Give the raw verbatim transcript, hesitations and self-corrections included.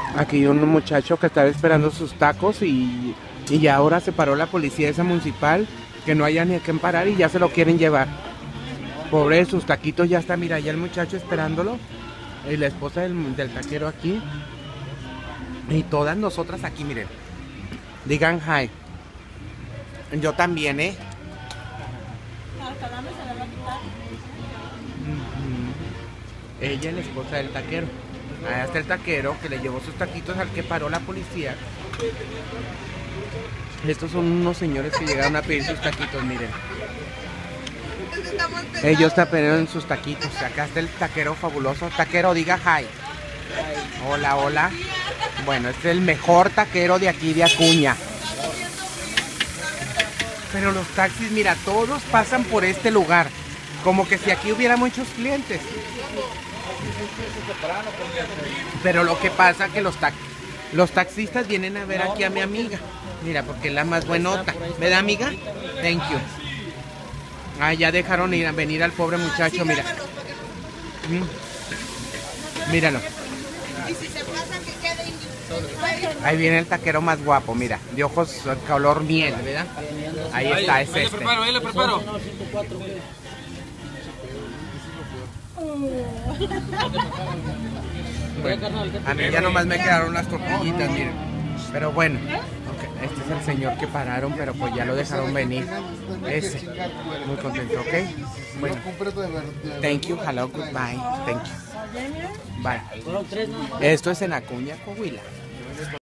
Aquí un muchacho que estaba esperando sus tacos y, y ya ahora se paró la policía esa municipal, que no haya ni a quién parar y ya se lo quieren llevar. Pobre, sus taquitos ya está, mira, ya el muchacho esperándolo. Y la esposa del, del taquero aquí. Y todas nosotras aquí, miren. Digan hi. Yo también, ¿eh? Uh-huh. Ella es la esposa del taquero. Ahí está el taquero que le llevó sus taquitos al que paró la policía. Estos son unos señores que llegaron a pedir sus taquitos, miren. Ellos tapearon sus taquitos. Acá está el taquero fabuloso. Taquero, diga hi. Hola, hola. Bueno, este es el mejor taquero de aquí de Acuña. Pero los taxis, mira, todos pasan por este lugar. Como que si aquí hubiera muchos clientes. Pero lo que pasa es que los, ta los taxistas vienen a ver aquí a mi amiga. Mira, porque es la más buenota. ¿Verdad, amiga? Thank you. Ah, ya dejaron ir a venir al pobre muchacho, mira. Mm. Míralo. Ahí viene el taquero más guapo, mira. De ojos color miel, ¿verdad? Ahí está, es este. Ahí le preparo, ahí le preparo. Bueno, a mí ya nomás me quedaron las tortillitas, miren. Pero bueno, okay, este es el señor que pararon, pero pues ya lo dejaron venir. Ese, muy contento, ¿ok? Bueno, thank you, hello, goodbye, thank you. Bye. Esto es en Acuña, Coahuila.